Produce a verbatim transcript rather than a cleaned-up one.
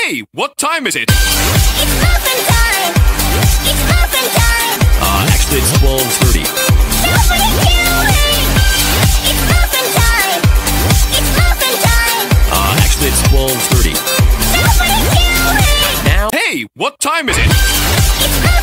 Hey, what time is it? It's muffin time! It's muffin time! Uh, actually, it's twelve thirty. Nobody kill me! It's muffin time! It's muffin time! Uh, actually, it's twelve thirty. Nobody kill me! Now. Hey, what time is it? It's muffin